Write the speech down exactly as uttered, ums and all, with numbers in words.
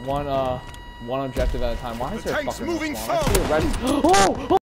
one uh one objective at a time. Why is The there tank's fucking moving spawn? I see a red. Oh!